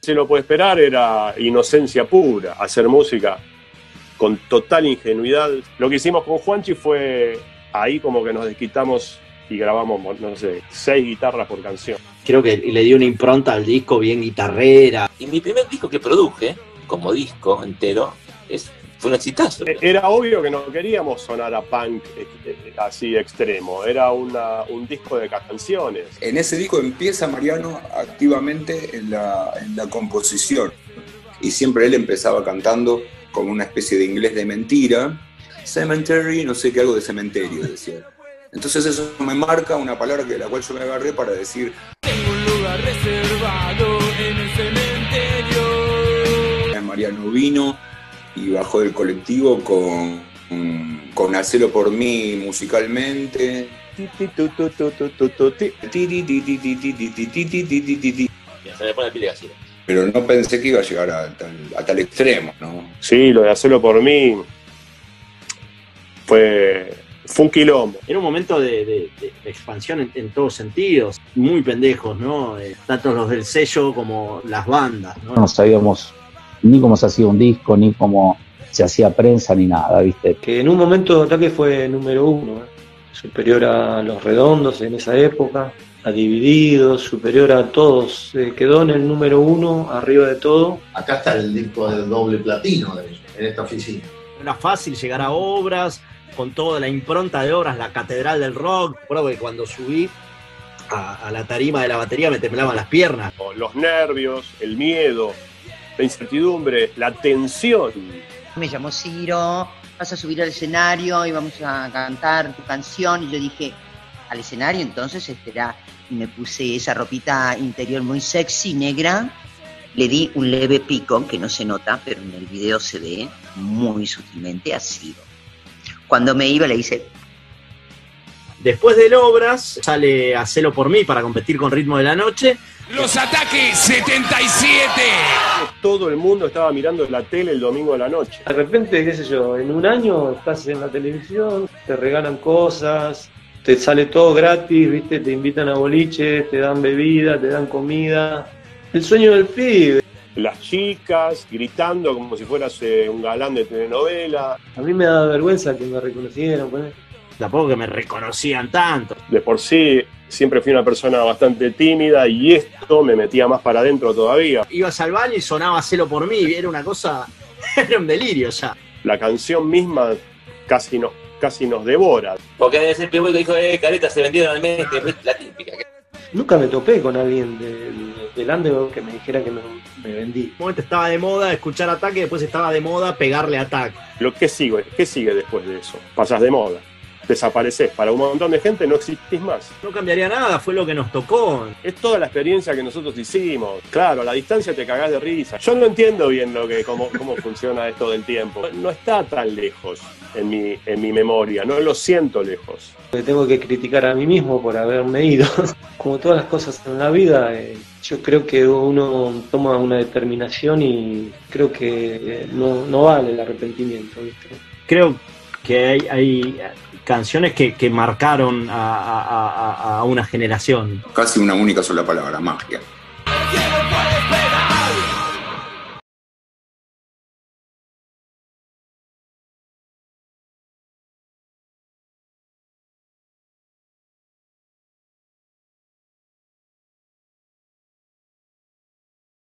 Se lo puede esperar, era inocencia pura, hacer música con total ingenuidad. Lo que hicimos con Juanchi fue ahí como que nos desquitamos y grabamos, no sé, 6 guitarras por canción. Creo que le dio una impronta al disco bien guitarrera. Y mi primer disco que produje, como disco entero, fue un exitazo. Era obvio que no queríamos sonar a punk así extremo, era un disco de canciones. En ese disco empieza Mariano activamente en la composición, y siempre él empezaba cantando como una especie de inglés de mentira, cemetery, no sé qué, algo de cementerio decía. Entonces eso me marca una palabra de la cual yo me agarré para decir: tengo un lugar reservado en el cementerio. Mariano vino y bajó del colectivo con Hacelo por mí musicalmente. Se me pone la piel de gallina. Pero no pensé que iba a llegar a tal extremo, ¿no? Sí, lo de Hacerlo por mí fue un quilombo. Era un momento de expansión en todos sentidos, muy pendejos, ¿no? Tanto los del sello como las bandas, ¿no? No sabíamos ni cómo se hacía un disco, ni cómo se hacía prensa, ni nada, ¿viste? Que en un momento Ataque fue número 1, superior a Los Redondos en esa época, a Divididos, superior a todos. Quedó en el número 1, arriba de todo. Acá está el disco de doble platino en esta oficina. Era fácil llegar a Obras, con toda la impronta de Obras, la catedral del rock. Recuerdo que cuando subí a la tarima de la batería me temblaban las piernas. Los nervios, el miedo, la incertidumbre, la tensión. Me llamó Ciro, vas a subir al escenario y vamos a cantar tu canción. Y yo dije, al escenario entonces espera. Y me puse esa ropita interior muy sexy, negra. Le di un leve pico, que no se nota, pero en el video se ve muy sutilmente a Ciro. Cuando me iba le hice... Después del Obras sale Hacelo por mí para competir con Ritmo de la Noche. Los Ataques 77. Todo el mundo estaba mirando la tele el domingo de la noche. De repente, qué sé yo, en un año estás en la televisión, te regalan cosas, te sale todo gratis, ¿viste? Te invitan a boliches, te dan bebida, te dan comida. El sueño del pibe. Las chicas gritando como si fueras un galán de telenovela. A mí me da vergüenza que me reconocieran, pues. Tampoco que me reconocían tanto. De por sí siempre fui una persona bastante tímida y esto me metía más para adentro todavía. Ibas al baño y sonaba Hacelo por mí, era una cosa, era un delirio ya. La canción misma casi nos devora. Porque en ese primer que dijo, careta, se vendieron al mes, la típica. Nunca me topé con alguien del underground que me dijera que me vendí. En un momento estaba de moda escuchar Ataque, después estaba de moda pegarle a Ataque. ¿Qué sigue después de eso? Pasás de moda. Desapareces. Para un montón de gente no existís más. No cambiaría nada, fue lo que nos tocó. Es toda la experiencia que nosotros hicimos. Claro, a la distancia te cagás de risa. Yo no entiendo bien cómo funciona esto del tiempo. No está tan lejos en mi memoria, no lo siento lejos. Tengo que criticar a mí mismo por haberme ido. Como todas las cosas en la vida, yo creo que uno toma una determinación y creo que no vale el arrepentimiento, ¿viste? Creo que hay canciones que marcaron a una generación. Casi una única sola palabra: magia.